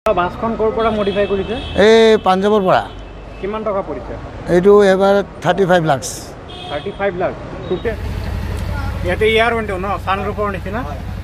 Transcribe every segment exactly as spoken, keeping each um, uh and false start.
বাছখন ক'ৰ পৰা মডিফাই কৰিছে? এই পাঞ্জাবৰ পৰা। কিমান টকা পৰিছে? এইটো এবাৰ thirty five lakhs. Thirty five lakh total. ইয়াতে ইয়াৰ উইণ্ডো ন ছানৰুফৰ নিচিনা।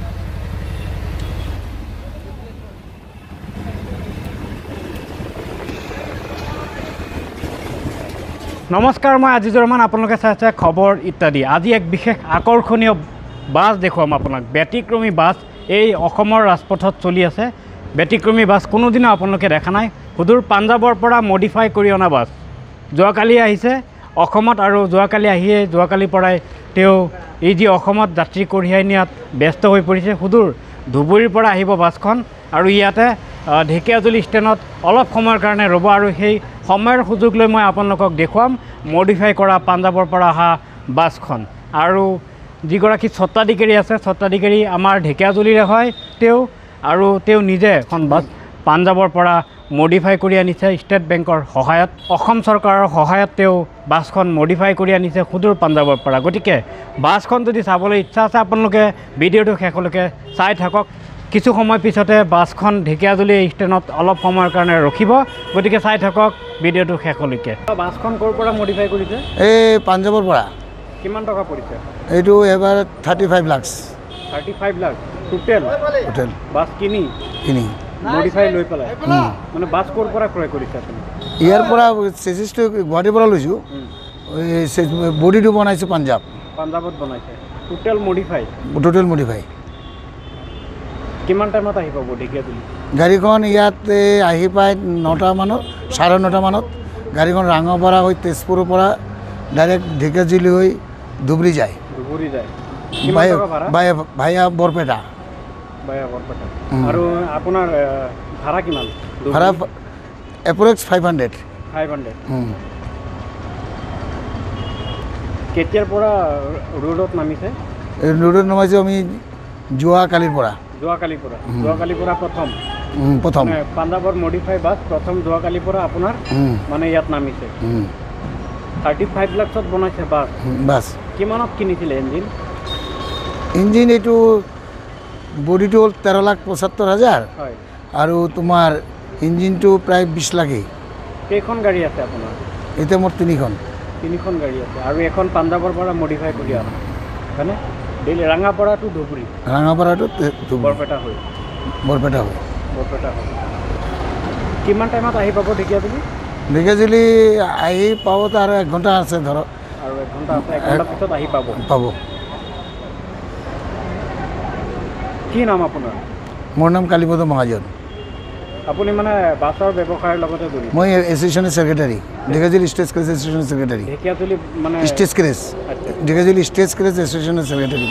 নমস্কাৰ, মই আজিজুৰ ৰহমান। আপোনালোকে চাই আছে খবৰ ইত্যাদি। আজি এক বিশেষ আকৰ্ষণীয় বাছ দেখুৱাম আপোনাক। ব্যতিক্ৰমী বাছ এই অসমৰ ৰাজপথত চলি আছে। ব্যতিক্ৰমী বাছ কোনোদিনা আপোনালোকে দেখা নাই। সুদূৰ পাঞ্জাবৰ পৰা মডিফাই কৰি অনা বাছ যোৱাকালি আহিছে অসমত, আৰু যোৱাকালি আহিয়ে যোৱাকালিৰ পৰাই তেওঁ এই যি অসমত যাত্ৰী কঢ়িয়াই নিয়াত ব্যস্ত হৈ পৰিছে। সুদূৰ ধুবুৰীৰ পৰা আহিব বাছখন, আৰু ইয়াতে ঢেকীয়াজুলি ষ্টেণ্ডত অলপ সময়ৰ কাৰণে ৰ'ব, আৰু সেই সময়ৰ সুযোগ লৈ মই আপোনালোকক দেখুৱাম মডিফাই কৰা পাঞ্জাবৰ পৰা অহা বাছখন। আৰু যিগৰাকী স্বত্বাধিকাৰী আছে, স্বত্বাধিকাৰী আমাৰ ঢেকীয়াজুলিৰে হয় তেওঁ, আৰু তেওঁ নিজে এখন বাছ পাঞ্জাবৰ পৰা মডিফাই কৰি আনিছে ষ্টেট বেংকৰ সহায়ত। অসম চৰকাৰৰ সহায়ত তেওঁ বাছখন মডিফাই কৰি আনিছে সুদূৰ পাঞ্জাবৰ পৰা। গতিকে বাছখন যদি চাবলৈ ইচ্ছা আছে আপোনালোকে ভিডিঅ'টো শেষলৈকে চাই থাকক। কিছু সময় পিছতে বাছখন ঢেকীয়াজুলি ষ্টেণ্ডত অলপ সময়ৰ কাৰণে ৰখিব, গতিকে চাই থাকক ভিডিঅ'টো শেষলৈকে। বাছখন ক'ৰ পৰা মডিফাই কৰিছে? এই পাঞ্জাবৰ পৰা। কিমান টকা পৰিছে? এইটো এবাৰ thirty five lakhs. Thirty five lakh total. Total bus কিনি কিনি মডিফাই লৈ পেলাই মানে বাছ ক'ৰ পৰা ক্ৰয় কৰিছে আপুনি? ইয়াৰ পৰা চেচিছটো গুৱাহাটীৰ পৰা লৈছোঁ, বডিটো বনাইছোঁ পাঞ্জাৱ। পাঞ্জাৱত বনাইছে টোটেল মডিফাই? Total modify. কিমান টাইমত আহি পাব ঢেকীয়াজুলি? গাড়ীখন ইয়াতে আহি পায় নটা মানত, চাৰে নটা মানত। গাড়ীখন ৰাঙাপাৰা হৈ তেজপুৰৰ পৰা ডাইৰেক্ট ঢেকীয়াজুলি হৈ ধুবুৰী যায়। ধুবুৰী যায় ভাইয়া বৰপেটা। ভাইয়া বৰপেটা। আৰু আপোনাৰ ভাড়া কিমান? ভাড়া approx five hundred. Five hundred. কেতিয়াৰ পৰা ৰোডত নামিছে? ৰোডত নামিছোঁ আমি যোৱাকালিৰ পৰা। যোৱাকালিৰ পৰা যোৱাকালিৰ পৰা প্ৰথম প্ৰথম পাঞ্জাবৰ মডিফাই বাছ প্ৰথম যোৱাকালিৰ পৰা আপোনাৰ মানে ইয়াত নামিছে। থাৰ্টি ফাইভ লাখত বনাইছে বাছ। বাছ কিমানত কিনিছিলে ইঞ্জিন? ইঞ্জিন এইটো বডিটো হ'ল তেৰ লাখ পঁচাত্তৰ হাজাৰ, আৰু তোমাৰ ইঞ্জিনটো প্ৰায় বিছ লাখেই। কেইখন গাড়ী আছে আপোনাৰ? এতিয়া মোৰ তিনিখন। তিনিখন গাড়ী আছে, আৰু এখন পাঞ্জাবৰ পৰা মডিফাই কৰি অনা হয়নে? Daily Rangapara to Dhubri. Rangapara to Barpeta হৈ বৰপেটা হৈ বৰপেটা হৈ কিমান টাইমত আহি পাব ঢেকীয়াজুলি? ঢেকীয়াজুলি আহি পাবতো আৰু এক ঘণ্টা আছে ধৰক। আৰু এক ঘণ্টা আছে, এক ঘণ্টা পিছত আহি পাব পাব কি নাম আপোনাৰ? মোৰ নাম কালীপদ মহাজন। আপুনি মানে বাছৰ ব্যৱসায়ৰ লগতে জড়িত? মই এছ'চিয়েশ্যনৰ ছেক্ৰেটাৰী, ঢেকীয়াজুলি ষ্টেজ ক্ৰেজ এছ'চিয়েশ্যনৰ ছেক্ৰেটাৰী। ঢেকীয়াজুলি মানে stage carriage, Dhekiajuli stage carriage এছ'চিয়েশ্যনৰ ছেক্ৰেটাৰী।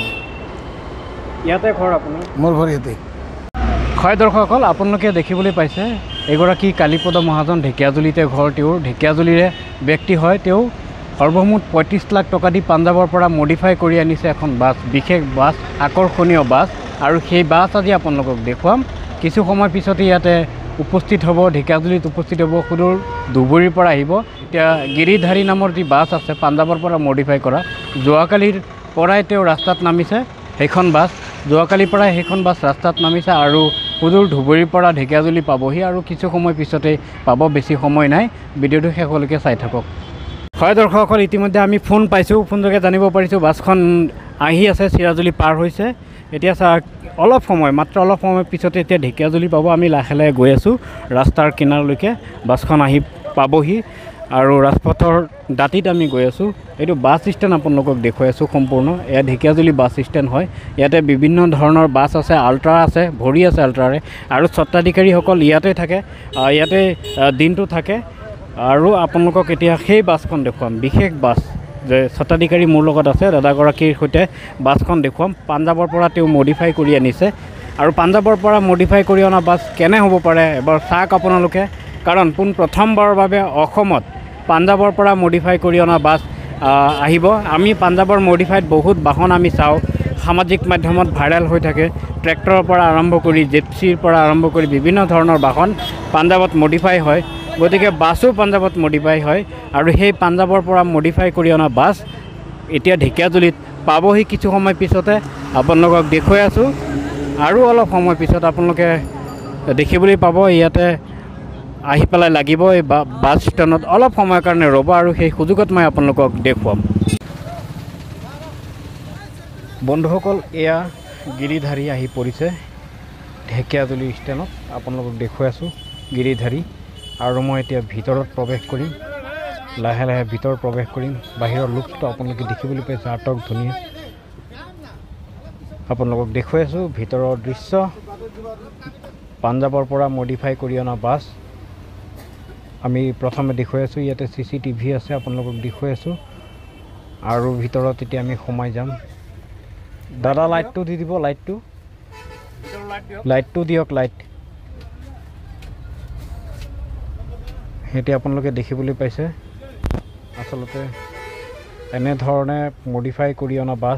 ইয়াতে ঘৰ আপোনাৰ? মোৰ ঘৰ ইয়াতে। হয় দৰ্শকসকল, আপোনালোকে দেখিবলৈ পাইছে এগৰাকী কালীপদ মহাজন, ঢেকীয়াজুলিতে ঘৰ তেওঁৰ, ঢেকীয়াজুলিৰে ব্যক্তি হয় তেওঁ। সৰ্বমুঠ পঁয়ত্ৰিছ লাখ টকা দি পাঞ্জাবৰ পৰা মডিফাই কৰি আনিছে এখন বাছ, বিশেষ বাছ, আকৰ্ষণীয় বাছ, আৰু সেই বাছ আজি আপোনালোকক দেখুৱাম। কিছু সময় পিছতে ইয়াতে উপস্থিত হ'ব, ঢেকীয়াজুলিত উপস্থিত হ'ব, সুদূৰ ধুবুৰীৰ পৰা আহিব। এতিয়া গিৰিধাৰী নামৰ যি বাছ আছে পাঞ্জাবৰ পৰা মডিফাই কৰা, যোৱাকালিৰ পৰাই তেওঁ ৰাস্তাত নামিছে সেইখন বাছ। যোৱাকালিৰ পৰাই সেইখন বাছ ৰাস্তাত নামিছে, আৰু সুদূৰ ধুবুৰীৰ পৰা ঢেকীয়াজুলি পাবহি, আৰু কিছু সময় পিছতেই পাব, বেছি সময় নাই। ভিডিঅ'টো শেষলৈকে চাই থাকক। হয় দৰ্শকসকল, ইতিমধ্যে আমি ফোন পাইছোঁ, ফোনযোগে জানিব পাৰিছোঁ বাছখন আহি আছে, চিৰাজুলি পাৰ হৈছে। এতিয়া চা অলপ সময়, মাত্ৰ অলপ সময় পিছতে এতিয়া ঢেকীয়াজুলি পাব। আমি লাহে লাহে গৈ আছোঁ ৰাস্তাৰ কিনাৰলৈকে, বাছখন আহি পাবহি, আৰু ৰাজপথৰ দাঁতিত আমি গৈ আছোঁ। এইটো বাছ ষ্টেণ্ড আপোনালোকক দেখুৱাই আছোঁ সম্পূৰ্ণ। এয়া ঢেকীয়াজুলি বাছ ষ্টেণ্ড হয়। ইয়াতে বিভিন্ন ধৰণৰ বাছ আছে, আল্ট্ৰা আছে, ভৰি আছে আল্ট্ৰাৰে, আৰু স্বত্বাধিকাৰীসকল ইয়াতে থাকে, ইয়াতে দিনটো থাকে। আৰু আপোনালোকক এতিয়া সেই বাছখন দেখুৱাম, বিশেষ বাছ, যে স্বত্বাধিকাৰী মোৰ লগত আছে, দাদাগৰাকীৰ সৈতে বাছখন দেখুৱাম। পাঞ্জাবৰ পৰা তেওঁ মডিফাই কৰি আনিছে, আৰু পাঞ্জাবৰ পৰা মডিফাই কৰি অনা বাছ কেনে হ'ব পাৰে এবাৰ চাওক আপোনালোকে। কাৰণ পোন প্ৰথমবাৰৰ বাবে অসমত পাঞ্জাবৰ পৰা মডিফাই কৰি অনা বাছ আহিব। আমি পাঞ্জাবৰ মডিফাইড বহুত বাহন আমি চাওঁ, সামাজিক মাধ্যমত ভাইৰেল হৈ থাকে। ট্ৰেক্টৰৰ পৰা আৰম্ভ কৰি জেপচিৰ পৰা আৰম্ভ কৰি বিভিন্ন ধৰণৰ বাহন পাঞ্জাবত মডিফাই হয়। গতিকে বাছো পাঞ্জাবত মডিফাই হয়, আৰু সেই পাঞ্জাবৰ পৰা মডিফাই কৰি অনা বাছ এতিয়া ঢেকীয়াজুলিত পাবহি কিছু সময় পিছতে। আপোনালোকক দেখুৱাই আছোঁ, আৰু অলপ সময় পিছত আপোনালোকে দেখিবলৈ পাব ইয়াতে আহি পেলাই লাগিব এই বাছ ষ্টেণ্ডত অলপ সময়ৰ কাৰণে ৰ'ব আৰু সেই সুযোগত মই আপোনালোকক দেখুৱাম বন্ধুসকল এয়া গিৰিধাৰী আহি পৰিছে ঢেকিয়াজুলি ষ্টেণ্ডত আপোনালোকক দেখুৱাই আছোঁ গিৰিধাৰী আৰু মই এতিয়া ভিতৰত প্ৰৱেশ কৰিম লাহে লাহে ভিতৰ প্ৰৱেশ কৰিম বাহিৰৰ লুকটো আপোনালোকে দেখিবলৈ পাইছে আটক ধুনীয়া আপোনালোকক দেখুৱাই আছোঁ ভিতৰৰ দৃশ্য পাঞ্জাৱৰ পৰা মডিফাই কৰি অনা বাছ আমি প্ৰথমে দেখুৱাই আছোঁ ইয়াতে চি চি টিভি আছে আপোনালোকক দেখুৱাই আছোঁ আৰু ভিতৰত এতিয়া আমি সোমাই যাম দাদা লাইটটো দি দিব লাইটটো লাইটটো দিয়ক লাইট এতিয়া আপোনালোকে দেখিবলৈ পাইছে আচলতে এনেধৰণে মডিফাই কৰি অনা বাছ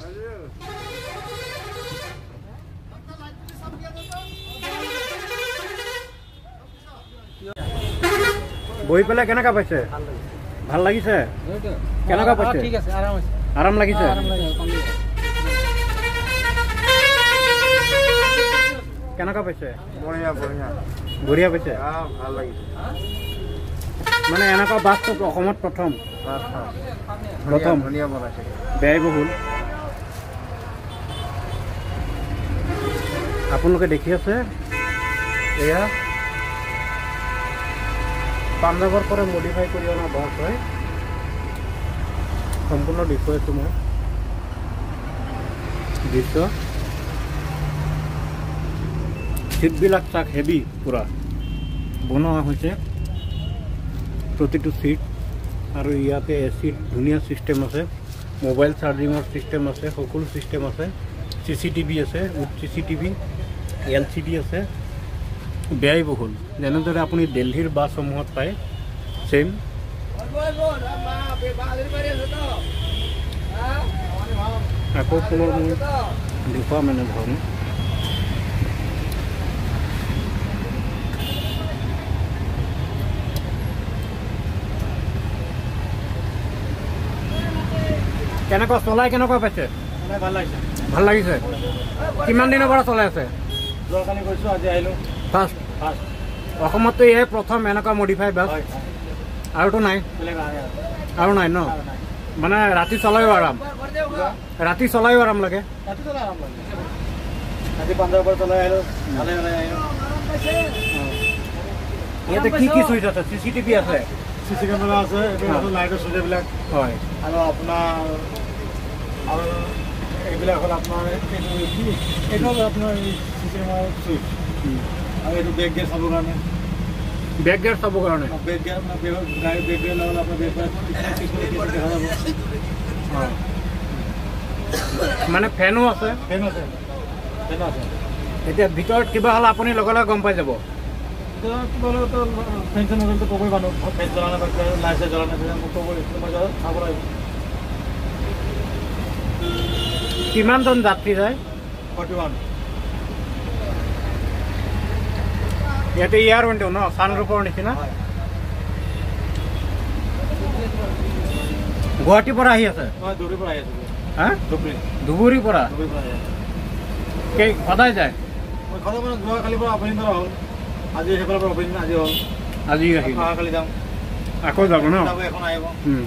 বহি পেলাই কেনেকুৱা পাইছে ভাল লাগিছে কেনেকুৱা পাইছে ঠিক আছে আৰাম আছে আৰাম লাগিছে কেনেকুৱা পাইছে বঢ়িয়া বঢ়িয়া বঢ়িয়া পাইছে ভাল লাগিছে মানে এনেকুৱা বাছটো অসমত প্ৰথম প্ৰথম ধুনীয়া বনাইছে ব্যয়বহুল আপোনালোকে দেখি আছে এয়া পাঞ্জাৱৰ পৰা মডিফাই কৰি অনা বাছ হয় সম্পূৰ্ণ দেখুৱাইছোঁ মই দৃশ্য সিটবিলাক চাক হেভি পূৰা বনোৱা হৈছে প্ৰতিটো সিট আৰু ইয়াতে এ চিত ধুনীয়া চিষ্টেম আছে মোবাইল চাৰ্জিঙৰ চিষ্টেম আছে সকলো চিষ্টেম আছে চি চি টিভি আছে with C C TV L C D আছে ব্যয়বহুল যেনেদৰে আপুনি দিল্লীৰ বাছসমূহত পায় চেম আকৌ পুনৰ মই দেখুৱাম এনেধৰণে কেনেকুৱা চলাই কেনেকুৱা পাইছে ভাল লাগিছে ভাল লাগিছে কিমান দিনৰ পৰা চলাই আছে যোৱাকালি গৈছোঁ আজি আহিলোঁ ফাৰ্ষ্ট ফাৰ্ষ্ট অসমততো এয়াই প্ৰথম এনেকুৱা মডিফাই বাছ আৰুতো নাই আৰু নাই ন মানে ৰাতি চলায়ো আৰাম ৰাতি চলায়ো আৰাম লাগে ৰাতি পাঞ্জাৱৰ পৰা চলাই আহিলোঁ ভালে ভালে আহিলোঁ ইয়াতে কি কি চুইচ আছে চি চি টিভি আছে চি চি কেমেৰা আছে এইটো লাইটৰ চুইচবিলাক হয় আৰু আপোনাৰ আৰু এইবিলাক হ'ল আপোনাৰ এইটো হ'ল আপোনাৰ চি চি কেমেৰাৰ চুইচ আৰু এইটো বেক গিয়াৰ চাবৰ কাৰণে বেক গিয়াৰ চাবৰ কাৰণে বেক গিয়াৰ আপোনাৰ গাড়ী বেক গিয়াৰ লগালে আপোনাৰ বেক গিয়াৰ দেখা যাব মানে ফেনো আছে ফেন আছে ফেন আছে এতিয়া ভিতৰত কিবা হ'লে আপুনি লগে লগে গম পাই যাব কিবা হ'লেতো ফেন চেন হ'লেতো ক'বই মানুহ ফেন জ্বলা নাথাকে লাইট চাইট জ্বলা নাথাকে মোক ক'বই মই চাব লাগিব কিমানজন যাত্ৰী যায় ফৰ্টি ওৱান ইয়াতে ইয়াৰ উইণ্ড' ন ছানৰুফৰ নিচিনা গুৱাহাটীৰ পৰা আহি আছে ধুবুৰীৰ পৰা আহি আছে হা ধুবুৰী ধুবুৰীৰ পৰা কেই সদায় যায় সদায় মানে যোৱাকালিৰ পৰা অপেনিং কৰা হ'ল আজি সেইফালৰ পৰা অপেনিং আজি হ'ল আজি আহিব অহাকালি যাম আকৌ যাব ন এখন আহিব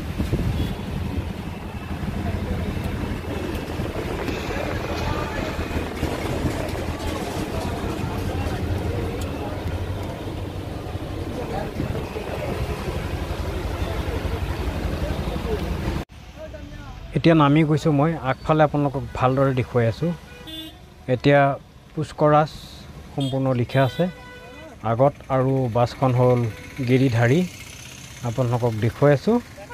এতিয়া নামি গৈছোঁ মই আগফালে আপোনালোকক ভালদৰে দেখুৱাই আছোঁ এতিয়া পুষ্কৰাজ সম্পূৰ্ণ লিখা আছে আগত আৰু বাছখন হ'ল গিৰিধাৰী আপোনালোকক দেখুৱাই আছোঁ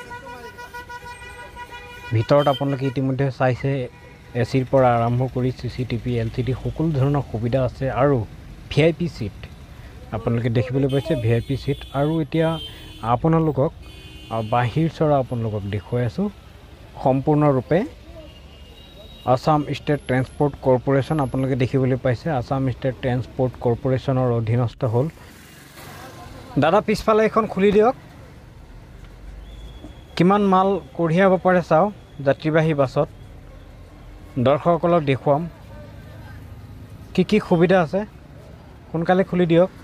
ভিতৰত আপোনালোকে ইতিমধ্যে চাইছে এ চিৰ পৰা আৰম্ভ কৰি C C TV L C D সকলো ধৰণৰ সুবিধা আছে আৰু ভি আই পি চিট আপোনালোকে দেখিবলৈ পাইছে ভি আই পি চিট আৰু এতিয়া আপোনালোকক বাহিৰ চৰা আপোনালোকক দেখুৱাই আছোঁ সম্পূৰ্ণৰূপে আসাম ষ্টেট ট্ৰেন্সপৰ্ট কৰ্পোৰেশ্যন আপোনালোকে দেখিবলৈ পাইছে আসাম ষ্টেট ট্ৰেন্সপৰ্ট কৰ্পোৰেশ্যনৰ অধীনস্থ হ'ল দাদা পিছফালে এখন খুলি দিয়ক কিমান মাল কঢ়িয়াব পাৰে চাওঁ যাত্ৰীবাহী বাছত দৰ্শকসকলক দেখুৱাম কি কি সুবিধা আছে সোনকালে খুলি দিয়ক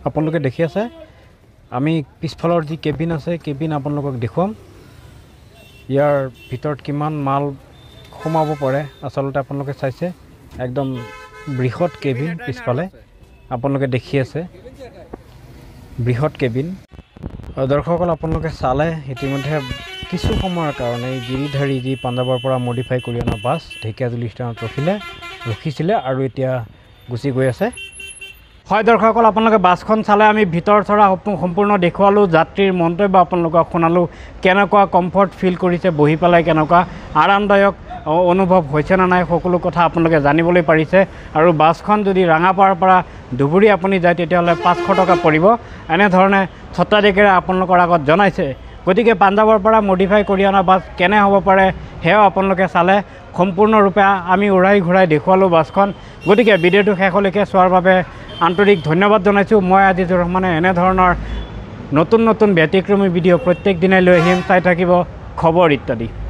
আপোনালোকে দেখি আছে আমি পিছফালৰ যি কেবিন আছে কেবিন আপোনালোকক দেখুৱাম ইয়াৰ ভিতৰত কিমান মাল সোমাব পাৰে আচলতে আপোনালোকে চাইছে একদম বৃহৎ কেবিন পিছফালে আপোনালোকে দেখি আছে বৃহৎ কেবিন দৰ্শকসকল আপোনালোকে চালে ইতিমধ্যে কিছু সময়ৰ কাৰণে গিৰিধাৰী যি পাঞ্জাৱৰ পৰা মডিফাই কৰি অনা বাছ ঢেকীয়াজুলি ষ্টেণ্ডত ৰখিলে ৰখিছিলে আৰু এতিয়া গুচি গৈ আছে হয় দৰ্শকসকল আপোনালোকে বাছখন চালে আমি ভিতৰ চৰা সম্পূৰ্ণ দেখুৱালোঁ যাত্ৰীৰ মন্তব্য আপোনালোকক শুনালোঁ কেনেকুৱা কমফৰ্ট ফিল কৰিছে বহি পেলাই কেনেকুৱা আৰামদায়ক অনুভৱ হৈছে না নাই সকলো কথা আপোনালোকে জানিবলৈ পাৰিছে আৰু বাছখন যদি ৰাঙাপাৰাৰ পৰা ধুবুৰী আপুনি যায় তেতিয়াহ'লে পাঁচশ টকা পৰিব এনেধৰণে ছত্ৰাধিকাৰে আপোনালোকৰ আগত জনাইছে গতিকে পাঞ্জাৱৰ পৰা মডিফাই কৰি অনা বাছ কেনে হ'ব পাৰে সেয়াও আপোনালোকে চালে সম্পূৰ্ণৰূপে আমি উৰাই ঘূৰাই দেখুৱালোঁ বাছখন গতিকে ভিডিঅ'টো শেষলৈকে চোৱাৰ বাবে আন্তৰিক ধন্যবাদ জনাইছোঁ মই আজিজুৰ ৰহমানে এনেধৰণৰ নতুন নতুন ব্যতিক্ৰমী ভিডিঅ' প্ৰত্যেক দিনাই লৈ আহিম চাই থাকিব খবৰ ইত্যাদি